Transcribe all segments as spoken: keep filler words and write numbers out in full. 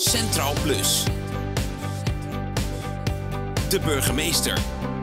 Centraal Plus. De burgemeester.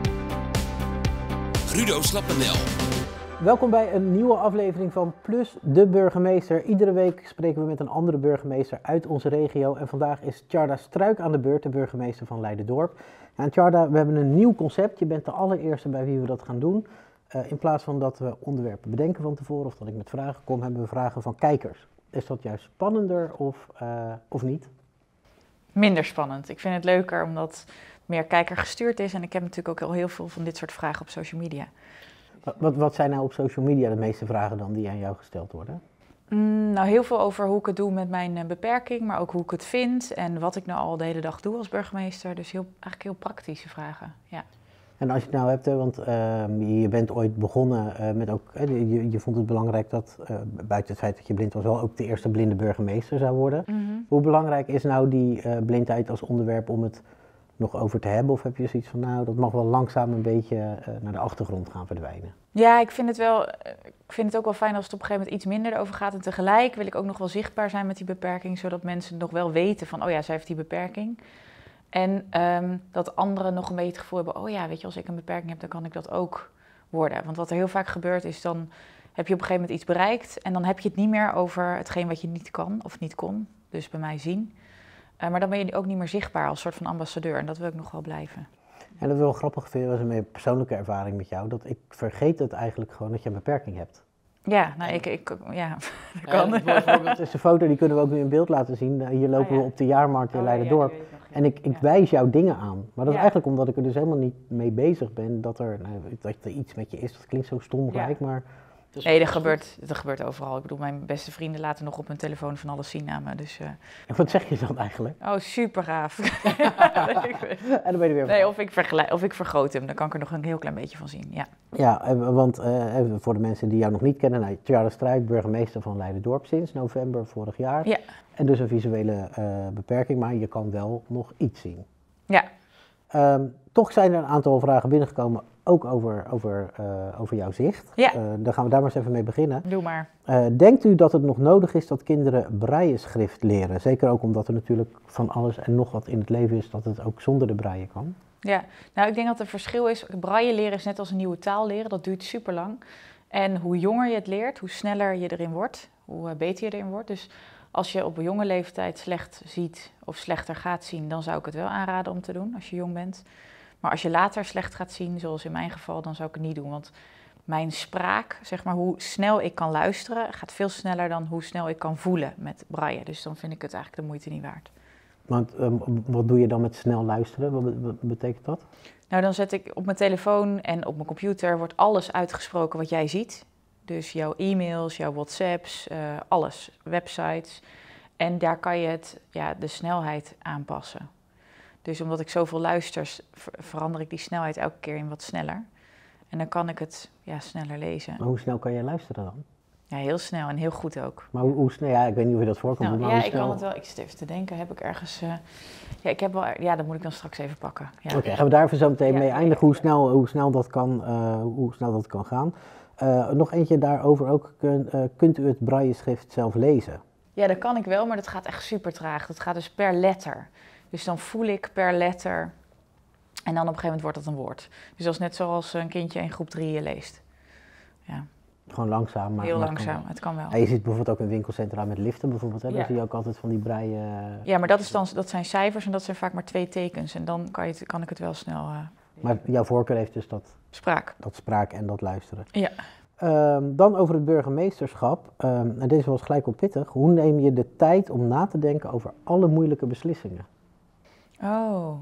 Rudo Slappenel. Welkom bij een nieuwe aflevering van Plus, de burgemeester. Iedere week spreken we met een andere burgemeester uit onze regio. En vandaag is Tjarda Struik aan de beurt, de burgemeester van Leiden-Dorp. Ja, en Tjarda, we hebben een nieuw concept. Je bent de allereerste bij wie we dat gaan doen. Uh, in plaats van dat we onderwerpen bedenken van tevoren of dat ik met vragen kom, hebben we vragen van kijkers. Is dat juist spannender of, uh, of niet? Minder spannend. Ik vind het leuker omdat het meer kijker gestuurd is. En ik heb natuurlijk ook al heel veel van dit soort vragen op social media. Wat, wat, wat zijn nou op social media de meeste vragen dan die aan jou gesteld worden? Mm, nou, heel veel over hoe ik het doe met mijn uh, beperking, maar ook hoe ik het vind en wat ik nou al de hele dag doe als burgemeester. Dus heel, eigenlijk heel praktische vragen, ja. En als je het nou hebt, want uh, je bent ooit begonnen uh, met ook, uh, je, je vond het belangrijk dat, uh, buiten het feit dat je blind was, wel ook de eerste blinde burgemeester zou worden. Mm-hmm. Hoe belangrijk is nou die uh, blindheid als onderwerp om het nog over te hebben? Of heb je zoiets van, nou, dat mag wel langzaam een beetje uh, naar de achtergrond gaan verdwijnen? Ja, ik vind het wel, ik vind het ook wel fijn als het op een gegeven moment iets minder erover gaat. En tegelijk wil ik ook nog wel zichtbaar zijn met die beperking, zodat mensen nog wel weten van, oh ja, zij heeft die beperking. En um, dat anderen nog een beetje het gevoel hebben, oh ja, weet je, als ik een beperking heb, dan kan ik dat ook worden. Want wat er heel vaak gebeurt is, dan heb je op een gegeven moment iets bereikt en dan heb je het niet meer over hetgeen wat je niet kan of niet kon. Dus bij mij zien. Uh, maar dan ben je ook niet meer zichtbaar als soort van ambassadeur en dat wil ik nog wel blijven. En dat is wel grappig, vind ik, was een persoonlijke ervaring met jou, dat ik vergeet het eigenlijk gewoon dat je een beperking hebt. Ja, nou ik, ik ja, dat kan. Uh, bijvoorbeeld is een foto, die kunnen we ook nu in beeld laten zien. Hier lopen oh, ja. we op de jaarmarkt in oh, Leiden-Dorp. Ja, en ik, ik ja. wijs jou dingen aan. Maar dat is ja. eigenlijk omdat ik er dus helemaal niet mee bezig ben dat er, nou, dat er iets met je is. Dat klinkt zo stom gelijk, ja. maar... Dus nee, dat gebeurt, dat gebeurt overal. Ik bedoel, mijn beste vrienden laten nog op hun telefoon van alles zien aan me. Dus, uh... En wat zeg je dan eigenlijk? Oh, super gaaf. En dan ben je weer nee, of ik, vergelijk, of ik vergroot hem, dan kan ik er nog een heel klein beetje van zien. Ja, ja want uh, voor de mensen die jou nog niet kennen, nou, Tjarda Struik, burgemeester van Leiden-Dorp sinds november vorig jaar. Ja. En dus een visuele uh, beperking, maar je kan wel nog iets zien. Ja. Um, toch zijn er een aantal vragen binnengekomen, ook over, over, uh, over jouw zicht. Ja. Uh, dan gaan we daar maar eens even mee beginnen. Doe maar. Uh, denkt u dat het nog nodig is dat kinderen brailleschrift leren? Zeker ook omdat er natuurlijk van alles en nog wat in het leven is dat het ook zonder de braille kan. Ja, nou ik denk dat er verschil is. Braille leren is net als een nieuwe taal leren, dat duurt super lang. En hoe jonger je het leert, hoe sneller je erin wordt, hoe uh, beter je erin wordt. Dus als je op een jonge leeftijd slecht ziet of slechter gaat zien, dan zou ik het wel aanraden om te doen als je jong bent. Maar als je later slecht gaat zien, zoals in mijn geval, dan zou ik het niet doen. Want mijn spraak, zeg maar hoe snel ik kan luisteren, gaat veel sneller dan hoe snel ik kan voelen met braille. Dus dan vind ik het eigenlijk de moeite niet waard. Want um, wat doe je dan met snel luisteren? Wat, wat betekent dat? Nou, dan zet ik op mijn telefoon en op mijn computer wordt alles uitgesproken wat jij ziet. Dus jouw e-mails, jouw WhatsApps, uh, alles, websites. En daar kan je het, ja, de snelheid aanpassen. Dus omdat ik zoveel luister, verander ik die snelheid elke keer in wat sneller. En dan kan ik het ja, sneller lezen. Maar hoe snel kan je luisteren dan? Ja, heel snel en heel goed ook. Maar hoe, hoe snel? Ja, ik weet niet of je dat voorkomt. Nou, maar ja, hoe ik snel... kan het wel. Ik zit even te denken, heb ik ergens... Uh, ja, ik heb wel... Ja, dat moet ik dan straks even pakken. Ja. Oké, okay, gaan we daar even zo meteen ja, mee eindigen, hoe snel, hoe snel dat kan, uh, hoe snel dat kan gaan. Uh, nog eentje daarover ook. Kun, uh, kunt u het brailleschrift zelf lezen? Ja, dat kan ik wel, maar dat gaat echt super traag. Dat gaat dus per letter. Dus dan voel ik per letter en dan op een gegeven moment wordt dat een woord. Dus dat is net zoals een kindje in groep drie leest. Ja. Gewoon langzaam. Maar Heel maar langzaam, het kan, het kan wel. Ja, je ziet bijvoorbeeld ook in winkelcentra met liften bijvoorbeeld. Hè? Ja. Dan zie je ook altijd van die braille... Uh... Ja, maar dat, is dan, dat zijn cijfers en dat zijn vaak maar twee tekens. En dan kan, je het, kan ik het wel snel... Uh... Maar jouw voorkeur heeft dus dat... Spraak. Dat spraak en dat luisteren. Ja. Um, dan over het burgemeesterschap. Um, en deze was gelijk op pittig. Hoe neem je de tijd om na te denken over alle moeilijke beslissingen? Oh,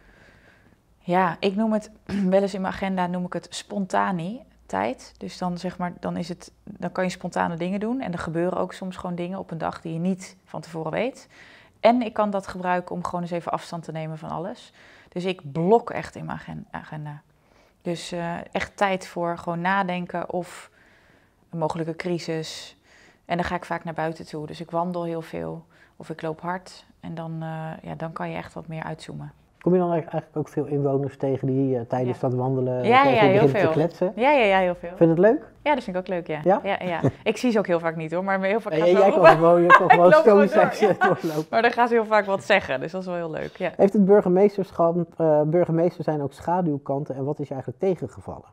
ja, ik noem het wel eens in mijn agenda noem ik het spontaniteit. Dus dan zeg maar, dan is het, dan kan je spontane dingen doen en er gebeuren ook soms gewoon dingen op een dag die je niet van tevoren weet. En ik kan dat gebruiken om gewoon eens even afstand te nemen van alles. Dus ik blok echt in mijn agenda. Dus uh, echt tijd voor gewoon nadenken of een mogelijke crisis. En dan ga ik vaak naar buiten toe. Dus ik wandel heel veel of ik loop hard. En dan, uh, ja, dan kan je echt wat meer uitzoomen. Kom je dan eigenlijk ook veel inwoners tegen die uh, tijdens Ja. dat wandelen Ja, tegen ja, je heel beginnen te veel. kletsen? Ja, ja, ja, heel veel. Vind je het leuk? Ja, dat vind ik ook leuk, ja. Ja? Ja, ja. Ik zie ze ook heel vaak niet hoor, maar heel vaak En gaan ze jij wel kan roepen. gewoon, je kan gewoon loop gewoon stoïcijns door, ja. doorlopen. Maar dan gaan ze heel vaak wat zeggen, dus dat is wel heel leuk, ja. Heeft het burgemeesterschap, uh, burgemeester zijn ook schaduwkanten en wat is je eigenlijk tegengevallen?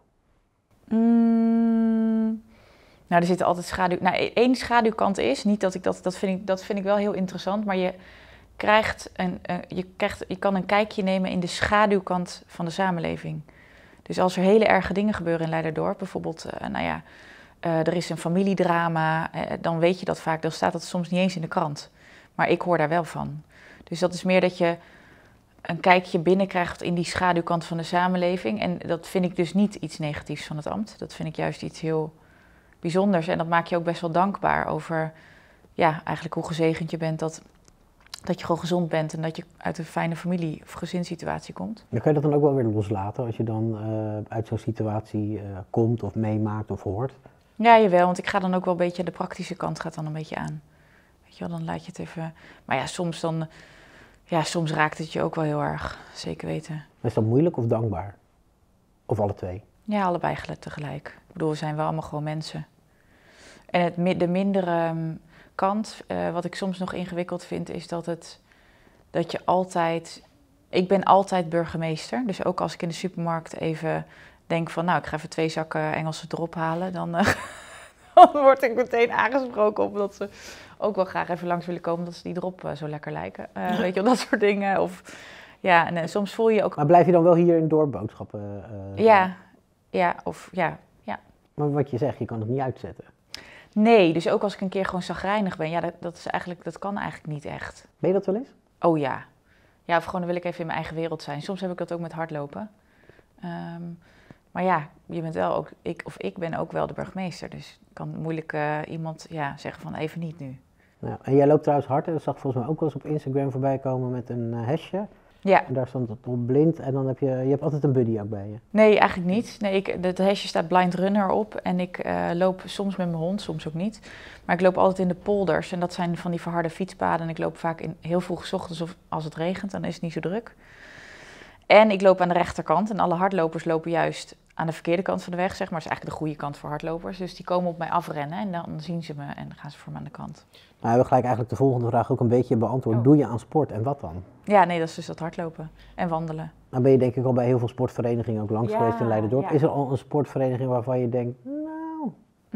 Mm, nou, er zitten altijd schaduw... Nou, één schaduwkant is, niet dat ik dat... Dat vind ik, dat vind ik wel heel interessant, maar je krijgt, een, uh, je krijgt... Je kan een kijkje nemen in de schaduwkant van de samenleving. Dus als er hele erge dingen gebeuren in Leiderdorp, bijvoorbeeld, uh, nou ja... Uh, er is een familiedrama, uh, dan weet je dat vaak. Dan staat dat soms niet eens in de krant. Maar ik hoor daar wel van. Dus dat is meer dat je een kijkje binnenkrijgt in die schaduwkant van de samenleving. En dat vind ik dus niet iets negatiefs van het ambt. Dat vind ik juist iets heel bijzonders. En dat maakt je ook best wel dankbaar over, ja, eigenlijk hoe gezegend je bent dat, dat je gewoon gezond bent en dat je uit een fijne familie- of gezinssituatie komt. Dan kan je dat dan ook wel weer loslaten als je dan uh, uit zo'n situatie uh, komt of meemaakt of hoort? Ja, jawel, want ik ga dan ook wel een beetje, de praktische kant gaat dan een beetje aan. Weet je wel, dan laat je het even... Maar ja, soms dan... Ja, soms raakt het je ook wel heel erg, zeker weten. Is dat moeilijk of dankbaar? Of alle twee? Ja, allebei tegelijk. Ik bedoel, we zijn wel allemaal gewoon mensen. En het, de mindere um, kant, uh, wat ik soms nog ingewikkeld vind, is dat het... Dat je altijd... Ik ben altijd burgemeester, dus ook als ik in de supermarkt even... denk van, nou, ik ga even twee zakken Engelse drop halen, dan, uh, dan word ik meteen aangesproken op dat ze ook wel graag even langs willen komen, dat ze die drop uh, zo lekker lijken. Uh, weet je wel, dat soort dingen. Of, ja, en uh, soms voel je ook... Maar blijf je dan wel hier in dorp boodschappen? Uh, ja, ja, of ja, ja. Maar wat je zegt, je kan het niet uitzetten. Nee, dus ook als ik een keer gewoon chagrijnig ben, ja, dat, dat, is eigenlijk, dat kan eigenlijk niet echt. Ben je dat wel eens? Oh ja. Ja, of gewoon dan wil ik even in mijn eigen wereld zijn. Soms heb ik dat ook met hardlopen. Um, Maar ja, je bent wel ook, ik, of ik ben ook wel de burgemeester, dus ik kan moeilijk uh, iemand ja, zeggen van even niet nu. Ja, en jij loopt trouwens hard, en dat zag volgens mij ook wel eens op Instagram voorbij komen met een uh, hesje. Ja. En daar stond het op blind en dan heb je, je hebt altijd een buddy ook bij je. Nee, eigenlijk niet. Nee, ik, het hesje staat blind runner op en ik uh, loop soms met mijn hond, soms ook niet. Maar ik loop altijd in de polders en dat zijn van die verharde fietspaden en ik loop vaak in heel vroeg 's ochtends of als het regent, dan is het niet zo druk. En ik loop aan de rechterkant en alle hardlopers lopen juist aan de verkeerde kant van de weg, zeg maar. Dat is eigenlijk de goede kant voor hardlopers. Dus die komen op mij afrennen en dan zien ze me en dan gaan ze voor me aan de kant. Nou, we hebben gelijk eigenlijk de volgende vraag ook een beetje beantwoord. Oh. Doe je aan sport en wat dan? Ja, nee, dat is dus dat hardlopen en wandelen. Nou ben je denk ik al bij heel veel sportverenigingen ook langs Ja, geweest in Leiderdorp. ja. Is er al een sportvereniging waarvan je denkt, nou...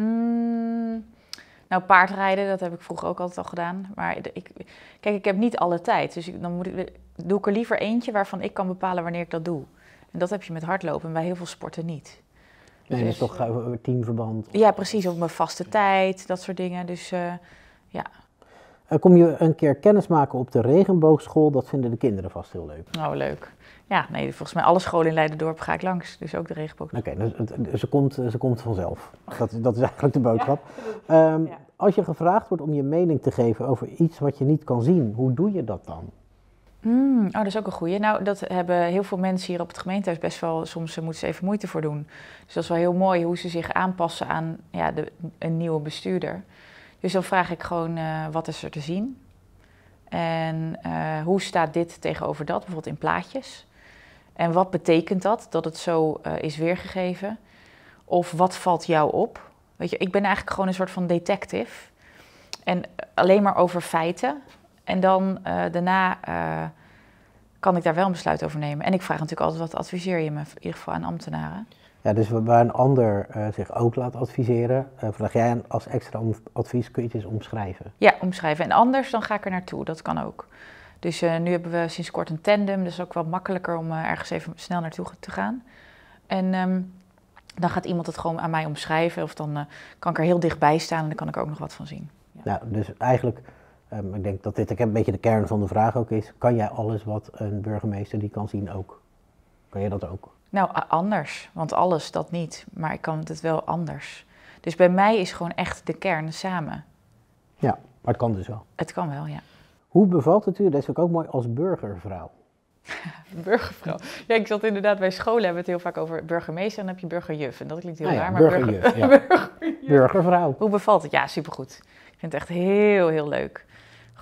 Mm, nou, paardrijden, dat heb ik vroeger ook altijd al gedaan. Maar ik, kijk, ik heb niet alle tijd. Dus ik, dan moet ik, doe ik er liever eentje waarvan ik kan bepalen wanneer ik dat doe. En dat heb je met hardlopen en bij heel veel sporten niet. Nee, dat is toch uh, teamverband? Ja, precies. Op mijn vaste tijd, dat soort dingen. Dus uh, ja. Uh, kom je een keer kennis maken op de regenboogschool? Dat vinden de kinderen vast heel leuk. Nou, leuk. Ja, nee, volgens mij alle scholen in Leiderdorp ga ik langs. Dus ook de regenboog. Oké, okay, dus ze komt, ze komt vanzelf. Dat, dat is eigenlijk de boodschap. Ja. Um, ja. Als je gevraagd wordt om je mening te geven over iets wat je niet kan zien, hoe doe je dat dan? Mm, oh, dat is ook een goeie. Nou, dat hebben heel veel mensen hier op het gemeentehuis best wel, soms moeten ze even moeite voor doen. Dus dat is wel heel mooi hoe ze zich aanpassen aan ja, de, een nieuwe bestuurder. Dus dan vraag ik gewoon, uh, wat is er te zien? En uh, hoe staat dit tegenover dat, bijvoorbeeld in plaatjes? En wat betekent dat, dat het zo uh, is weergegeven? Of wat valt jou op? Weet je, ik ben eigenlijk gewoon een soort van detective. En alleen maar over feiten. En dan uh, daarna uh, kan ik daar wel een besluit over nemen. En ik vraag natuurlijk altijd, wat adviseer je me, in ieder geval aan ambtenaren? Ja, dus waar een ander uh, zich ook laat adviseren, uh, vraag jij als extra om, advies, kun je het eens omschrijven? Ja, omschrijven. En anders dan ga ik er naartoe, dat kan ook. Dus uh, nu hebben we sinds kort een tandem, dus ook wel makkelijker om uh, ergens even snel naartoe te gaan. En um, dan gaat iemand het gewoon aan mij omschrijven, of dan uh, kan ik er heel dichtbij staan en dan kan ik er ook nog wat van zien. Ja. Nou, dus eigenlijk, um, ik denk dat dit een beetje de kern van de vraag ook is, kan jij alles wat een burgemeester die kan zien ook? Kan jij dat ook? Nou, anders, want alles dat niet, maar ik kan het wel anders. Dus bij mij is gewoon echt de kern samen. Ja, maar het kan dus wel. Het kan wel, ja. Hoe bevalt het u, dat is ook, ook mooi, als burgervrouw? Burgervrouw. Ja, ik zat inderdaad bij scholen, hebben we het heel vaak over burgemeester en dan heb je burgerjuf. En dat klinkt heel ah, ja, raar, maar burgerjuf, burger, ja. burgerjuf. Burgervrouw. Hoe bevalt het? Ja, supergoed. Ik vind het echt heel, heel leuk.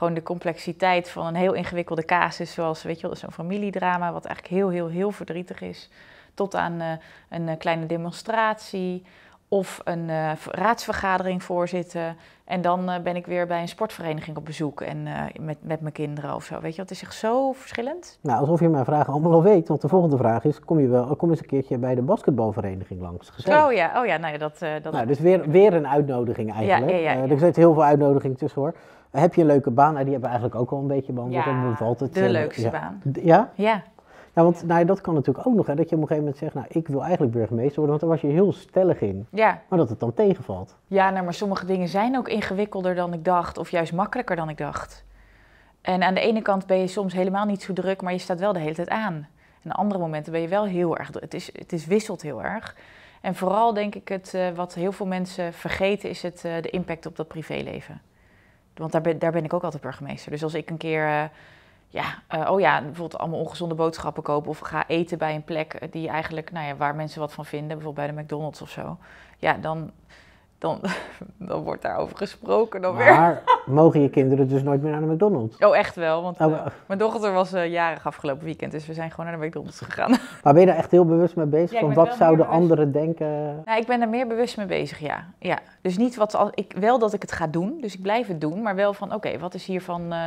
gewoon de complexiteit van een heel ingewikkelde casus, zoals weet je wel, zo'n familiedrama, wat eigenlijk heel, heel, heel verdrietig is, tot aan uh, een uh, kleine demonstratie of een uh, raadsvergadering voorzitten. En dan uh, ben ik weer bij een sportvereniging op bezoek en uh, met, met mijn kinderen of zo. Weet je, het is echt zo verschillend. Nou, alsof je mijn vragen allemaal al weet, want de volgende vraag is, kom je wel, kom eens een keertje bij de basketbalvereniging langs. Gezellig. Oh ja, oh ja, nou ja, dat... Uh, dat... Nou, dus weer, weer een uitnodiging eigenlijk. Ja, ja, ja, ja. Uh, er zitten heel veel uitnodigingen tussen hoor. Uh, heb je een leuke baan? Nou, die hebben we eigenlijk ook al een beetje behandeld. Ja, bevalt het, de uh, leukste ja. baan. D- ja? Ja. Ja, want nou, dat kan natuurlijk ook nog, hè, dat je op een gegeven moment zegt, nou, ik wil eigenlijk burgemeester worden, want daar was je heel stellig in. Ja. Maar dat het dan tegenvalt. Ja, nou, maar sommige dingen zijn ook ingewikkelder dan ik dacht, of juist makkelijker dan ik dacht. En aan de ene kant ben je soms helemaal niet zo druk, maar je staat wel de hele tijd aan. En aan andere momenten ben je wel heel erg druk. Het is, het is wisselt heel erg. En vooral denk ik het, uh, wat heel veel mensen vergeten, is het, uh, de impact op dat privéleven. Want daar ben, daar ben ik ook altijd burgemeester. Dus als ik een keer... Uh, Ja, uh, oh ja, bijvoorbeeld allemaal ongezonde boodschappen kopen of ga eten bij een plek die eigenlijk, nou ja, waar mensen wat van vinden, bijvoorbeeld bij de McDonald's of zo. Ja, dan, dan, dan wordt daarover gesproken dan weer. Maar mogen je kinderen dus nooit meer naar de McDonald's? Oh, echt wel, want uh, Oh, mijn dochter was uh, jarig afgelopen weekend, dus we zijn gewoon naar de McDonald's gegaan. Maar ben je daar echt heel bewust mee bezig? Ja, ik van ben wat wel zouden meer bewust. anderen denken? Nou, ik ben er meer bewust mee bezig, ja. ja. Dus niet wat, al, ik, wel dat ik het ga doen, dus ik blijf het doen, maar wel van, oké, okay, wat is hiervan... Uh,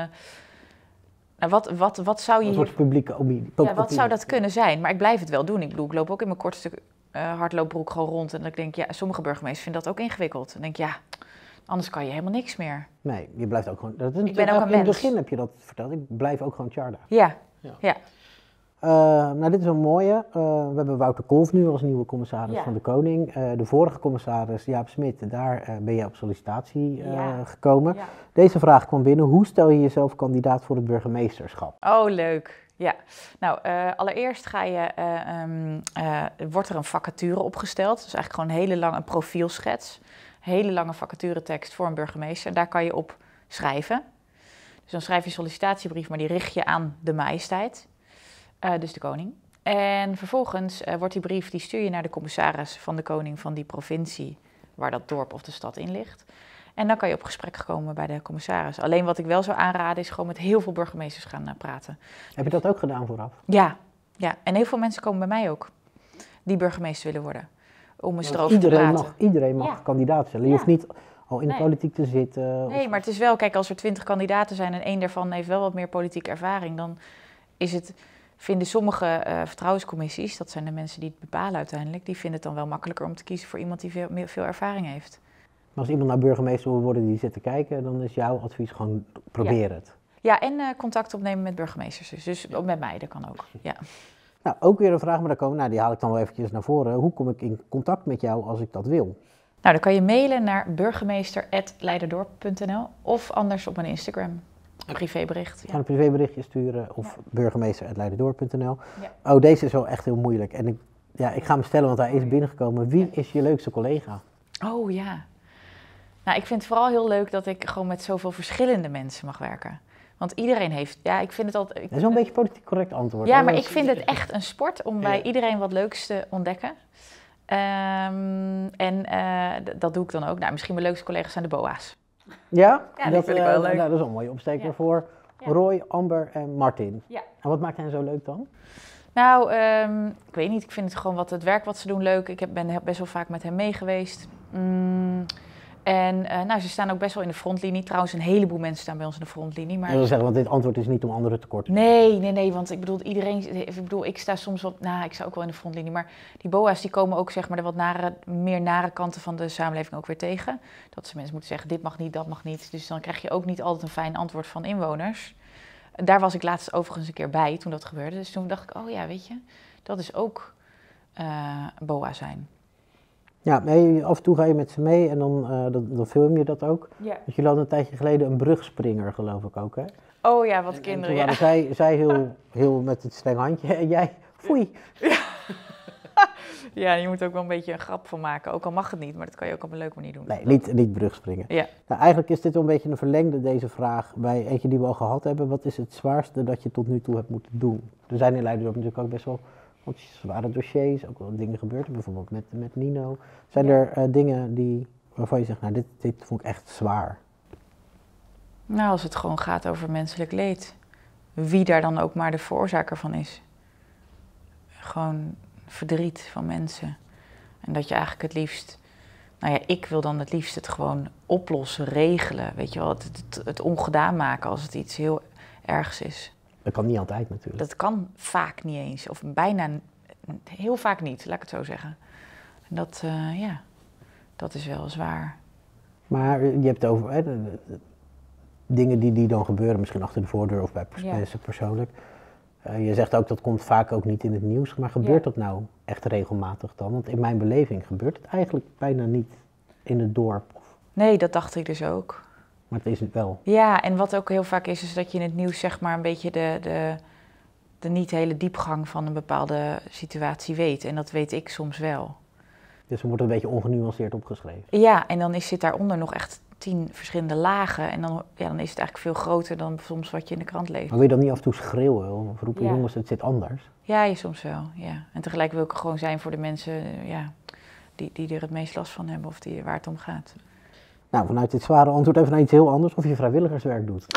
Nou, wat, wat, wat zou je Een hier... soort publieke opinie. Ja, wat zou dat kunnen zijn? Maar ik blijf het wel doen. Ik bedoel, ik loop ook in mijn kortste uh, hardloopbroek gewoon rond. En dan denk ik, ja, sommige burgemeesters vinden dat ook ingewikkeld. Dan denk ik, ja, anders kan je helemaal niks meer. Nee, je blijft ook gewoon... Dat is ik ben ook een in het mens. begin heb je dat verteld. Ik blijf ook gewoon Tjarda. Ja, ja. ja. Uh, nou, dit is een mooie. Uh, we hebben Wouter Kolff nu als nieuwe commissaris ja. van de Koning. Uh, de vorige commissaris, Jaap Smit, daar uh, ben je op sollicitatie uh, ja. gekomen. Ja. Deze vraag kwam binnen. Hoe stel je jezelf kandidaat voor het burgemeesterschap? Oh, leuk. Ja. Nou, uh, allereerst ga je, uh, um, uh, wordt er een vacature opgesteld. Dus eigenlijk gewoon een hele lange een profielschets. Een hele lange vacaturetekst voor een burgemeester. Daar kan je op schrijven. Dus dan schrijf je een sollicitatiebrief, maar die richt je aan de majesteit. Uh, dus de koning. En vervolgens uh, wordt die brief, die stuur je naar de commissaris van de koning van die provincie waar dat dorp of de stad in ligt. En dan kan je op gesprek komen bij de commissaris. Alleen wat ik wel zou aanraden is gewoon met heel veel burgemeesters gaan uh, praten. Heb je dat ook gedaan vooraf? Ja, ja, en heel veel mensen komen bij mij ook die burgemeester willen worden. Om eens erover iedereen te praten. Mag, iedereen mag ja. kandidaat stellen. Je ja. hoeft niet al in de nee. politiek te zitten. Nee, of... maar het is wel, kijk, als er twintig kandidaten zijn en één daarvan heeft wel wat meer politieke ervaring, dan is het... Vinden sommige uh, vertrouwenscommissies, dat zijn de mensen die het bepalen uiteindelijk, die vinden het dan wel makkelijker om te kiezen voor iemand die veel, veel ervaring heeft. Maar als iemand naar burgemeester wil worden die zit te kijken, dan is jouw advies gewoon probeer ja. het. Ja, en uh, contact opnemen met burgemeesters, dus, dus ook met mij, dat kan ook. Ja. Nou, ook weer een vraag, maar daar komen, nou, die haal ik dan wel eventjes naar voren. Hoe kom ik in contact met jou als ik dat wil? Nou, dan kan je mailen naar burgemeester apenstaartje leiderdorp punt n l of anders op mijn Instagram. Een privébericht. Ja. Ga een privéberichtje sturen of ja. burgemeester apenstaartje leiderdorp punt n l. Ja. Oh, deze is wel echt heel moeilijk. En ik, ja, ik ga hem stellen, want hij is binnengekomen. Wie is je leukste collega? Oh ja. Nou, ik vind het vooral heel leuk dat ik gewoon met zoveel verschillende mensen mag werken. Want iedereen heeft, ja, ik vind het altijd... Ik, dat is wel een beetje politiek correct antwoord. Ja, hè? maar ik vind het echt een sport om bij ja. iedereen wat leuks te ontdekken. Um, en uh, d- dat doe ik dan ook. Nou, misschien mijn leukste collega's zijn de B O A's. Ja? Ja, dat dat vind ik wel uh, leuk. Nou, dat is een mooie opsteker ja. voor ja. Roy, Amber en Martin. Ja. En wat maakt hen zo leuk dan? Nou, um, ik weet niet. Ik vind het gewoon wat het werk wat ze doen leuk. Ik heb, ben best wel vaak met hen mee geweest. Mm, en uh, nou, ze staan ook best wel in de frontlinie. Trouwens, een heleboel mensen staan bij ons in de frontlinie. Maar... Ik wil zeggen, want dit antwoord is niet om anderen tekort te doen. Nee, nee, nee. Want ik bedoel, iedereen... Ik bedoel, ik sta soms wat... Nou, ik sta ook wel in de frontlinie. Maar die B O A's die komen ook zeg maar de wat nare, meer nare kanten van de samenleving ook weer tegen. Dat ze mensen moeten zeggen, dit mag niet, dat mag niet. Dus dan krijg je ook niet altijd een fijn antwoord van inwoners. Daar was ik laatst overigens een keer bij toen dat gebeurde. Dus toen dacht ik, oh ja, weet je, dat is ook uh, B O A zijn. Ja, nee, af en toe ga je met ze mee en dan, uh, dan, dan film je dat ook. Ja. Want jullie hadden een tijdje geleden een brugspringer, geloof ik ook, hè? Oh ja, wat en, kinderen, en ja. toen waren zij, zij heel, heel met het streng handje en jij, foei. Ja. Ja, je moet ook wel een beetje een grap van maken. Ook al mag het niet, maar dat kan je ook op een leuke manier doen. Nee, niet, niet brugspringen. Ja. Nou, eigenlijk is dit wel een beetje een verlengde, deze vraag, bij eentje die we al gehad hebben. Wat is het zwaarste dat je tot nu toe hebt moeten doen? Er zijn in Leiderdorp natuurlijk ook best wel wat zware dossiers, ook wel dingen gebeurd, bijvoorbeeld met, met Nino. Zijn ja. er uh, dingen die, waarvan je zegt, nou dit, dit vond ik echt zwaar? Nou, als het gewoon gaat over menselijk leed. Wie daar dan ook maar de veroorzaker van is. Gewoon verdriet van mensen. En dat je eigenlijk het liefst... Nou ja, ik wil dan het liefst het gewoon oplossen, regelen. Weet je wel, het, het, het ongedaan maken als het iets heel ergs is. Dat kan niet altijd natuurlijk. Dat kan vaak niet eens. Of bijna, heel vaak niet, laat ik het zo zeggen. En dat, uh, ja, dat is wel zwaar. Maar je hebt het over hè, de, de, de dingen die, die dan gebeuren, misschien achter de voordeur of bij pers- Ja. mensen persoonlijk. Uh, je zegt ook dat komt vaak ook niet in het nieuws, maar gebeurt Ja. dat nou echt regelmatig dan? Want in mijn beleving gebeurt het eigenlijk bijna niet in het dorp. Of, Nee, dat dacht ik dus ook. maar het is het wel. Ja, en wat ook heel vaak is, is dat je in het nieuws zeg maar een beetje de, de, de niet hele diepgang van een bepaalde situatie weet. En dat weet ik soms wel. Dus dan wordt het een beetje ongenuanceerd opgeschreven. Ja, en dan is, zit daaronder nog echt tien verschillende lagen. En dan, ja, dan is het eigenlijk veel groter dan soms wat je in de krant leest. Maar wil je dan niet af en toe schreeuwen of roepen, Ja. jongens, het zit anders? Ja, je soms wel, ja. En tegelijk wil ik er gewoon zijn voor de mensen eh, ja, die, die er het meest last van hebben of die, waar het om gaat. Nou, vanuit dit zware antwoord even naar iets heel anders, of je vrijwilligerswerk doet.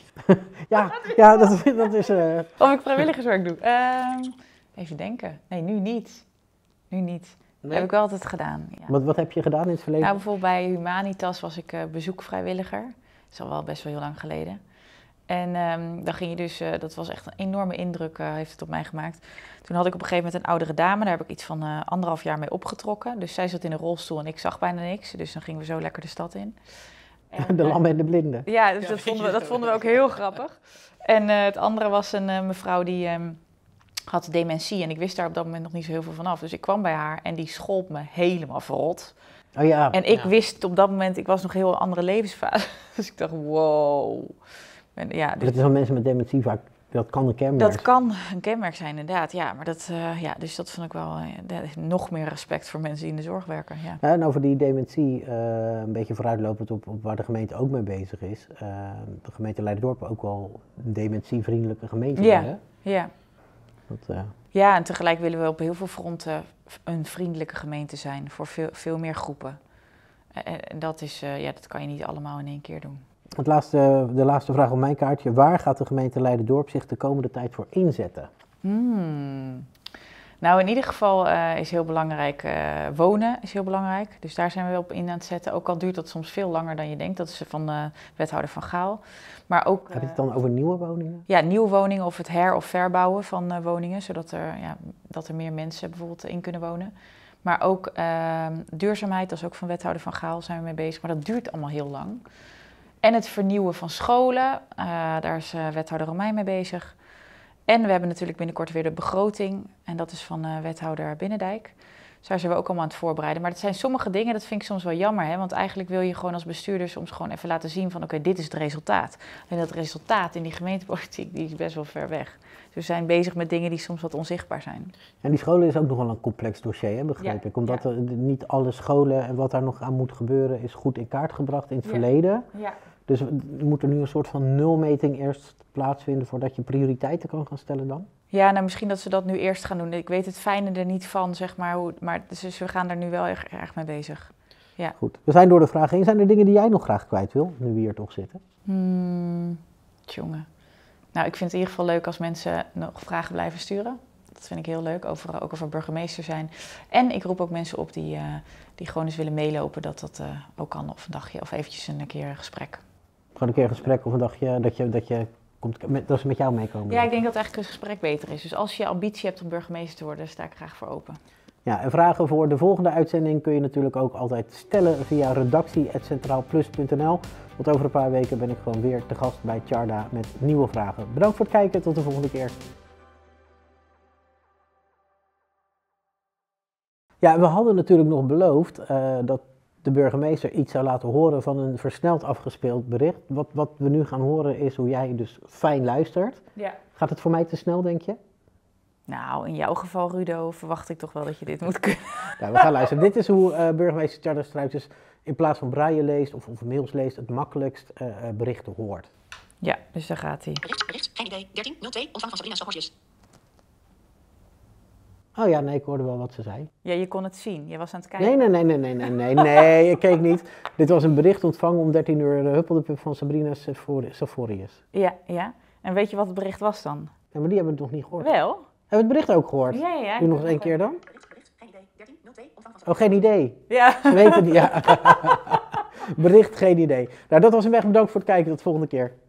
ja, ja, dat, dat is... Uh... Of ik vrijwilligerswerk doe? Uh, even denken. Nee, nu niet. Nu niet. Dat Nee? heb ik wel altijd gedaan. Ja. Wat, wat heb je gedaan in het verleden? Nou, bijvoorbeeld bij Humanitas was ik uh, bezoekvrijwilliger. Dat is al wel best wel heel lang geleden. En um, dan ging je dus, uh, dat was echt een enorme indruk, uh, heeft het op mij gemaakt. Toen had ik op een gegeven moment een oudere dame, daar heb ik iets van uh, anderhalf jaar mee opgetrokken. Dus zij zat in een rolstoel en ik zag bijna niks. Dus dan gingen we zo lekker de stad in. En, de lam en de blinde. Ja, dus dat, vonden we, dat vonden we ook heel grappig. En uh, het andere was een uh, mevrouw die um, had dementie en ik wist daar op dat moment nog niet zo heel veel van af. Dus ik kwam bij haar en die schold me helemaal verrot. Oh ja. En ik ja. wist op dat moment, ik was nog heel een andere levensfase. Dus ik dacht, wow. En, ja, dus dat is van mensen met dementie vaak, dat kan een kenmerk. dat kan een kenmerk zijn, inderdaad. Ja, maar dat, uh, ja, dus dat vond ik wel uh, nog meer respect voor mensen die in de zorg werken. Ja. Ja, en over die dementie, uh, een beetje vooruitlopend op, op waar de gemeente ook mee bezig is. Uh, de gemeente Leiderdorp ook wel een dementievriendelijke gemeente. Ja, hè? ja. Dat, uh... ja, en tegelijk willen we op heel veel fronten een vriendelijke gemeente zijn voor veel, veel meer groepen. En, en dat, is, uh, ja, dat kan je niet allemaal in één keer doen. Het laatste, de laatste vraag op mijn kaartje. Waar gaat de gemeente Leiderdorp zich de komende tijd voor inzetten? Hmm. Nou, in ieder geval uh, is heel belangrijk, uh, wonen is heel belangrijk. Dus daar zijn we wel op in aan het zetten. Ook al duurt dat soms veel langer dan je denkt. Dat is van uh, wethouder Van Gaal. Maar ook, uh, Heb je het dan over nieuwe woningen? Ja, nieuwe woningen of het her- of verbouwen van uh, woningen. Zodat er, ja, dat er meer mensen bijvoorbeeld in kunnen wonen. Maar ook uh, duurzaamheid, dat is ook van wethouder Van Gaal, zijn we mee bezig. Maar dat duurt allemaal heel lang. En het vernieuwen van scholen, uh, daar is uh, wethouder Romein mee bezig. En we hebben natuurlijk binnenkort weer de begroting. En dat is van uh, wethouder Binnendijk. Dus daar zijn we ook allemaal aan het voorbereiden. Maar dat zijn sommige dingen, dat vind ik soms wel jammer. Hè? Want eigenlijk wil je gewoon als bestuurder soms gewoon even laten zien van... oké, okay, dit is het resultaat. En dat resultaat in die gemeentepolitiek, die is best wel ver weg. Dus we zijn bezig met dingen die soms wat onzichtbaar zijn. En die scholen is ook nog wel een complex dossier, hè, begreep Ja, ik. Omdat ja. er niet alle scholen en wat daar nog aan moet gebeuren is goed in kaart gebracht in het Ja. verleden. Ja. Dus er moet er nu een soort van nulmeting eerst plaatsvinden voordat je prioriteiten kan gaan stellen dan? Ja, nou misschien dat ze dat nu eerst gaan doen. Ik weet het fijne er niet van, zeg maar. Hoe, maar dus we gaan er nu wel erg, erg mee bezig. Ja. Goed, we zijn door de vraag heen. Zijn er dingen die jij nog graag kwijt wil, nu we hier toch zitten? Hmm, tjonge. Nou, ik vind het in ieder geval leuk als mensen nog vragen blijven sturen. Dat vind ik heel leuk, over, ook over burgemeester zijn. En ik roep ook mensen op die, uh, die gewoon eens willen meelopen, dat dat uh, ook kan. Of een dagje, of eventjes een keer een gesprek. Gewoon een keer een gesprek of een dagje dat je, dat je komt, met, dat ze met jou meekomen? Ja, ik denk dat eigenlijk een gesprek beter is. Dus als je ambitie hebt om burgemeester te worden, sta ik graag voor open. Ja, en vragen voor de volgende uitzending kun je natuurlijk ook altijd stellen via redactie at centraalplus punt n l. Want over een paar weken ben ik gewoon weer te gast bij Tjarda met nieuwe vragen. Bedankt voor het kijken, tot de volgende keer. Ja, we hadden natuurlijk nog beloofd uh, dat de burgemeester iets zou laten horen van een versneld afgespeeld bericht. Wat, wat we nu gaan horen is hoe jij dus fijn luistert. Ja. Gaat het voor mij te snel, denk je? Nou, in jouw geval, Rudo, verwacht ik toch wel dat je dit moet kunnen. Ja, we gaan luisteren. Dit is hoe uh, burgemeester Tjarda Struik dus in plaats van braille leest of, of mails leest, het makkelijkst uh, uh, berichten hoort. Ja, dus daar gaat hij. Bericht, bericht, geen idee, dertien nul twee, ontvang van Sabrina Stokhorsjes. Oh ja, nee, ik hoorde wel wat ze zei. Ja, je kon het zien. Je was aan het kijken. Nee, nee, nee, nee, nee, nee, nee, nee, ik keek niet. Dit was een bericht ontvangen om dertien uur de Huppeldepup van Sabrina Saforius. Ja, ja. En weet je wat het bericht was dan? Ja, maar die hebben we nog niet gehoord. Wel? Hebben we het bericht ook gehoord? Ja, ja. Doe nog eens één keer dan. Geen idee. dertien nul twee ontvang van Oh, geen idee. Ja. Ze weten het niet. Ja. Bericht, geen idee. Nou, dat was hem weg. Bedankt voor het kijken. Tot de volgende keer.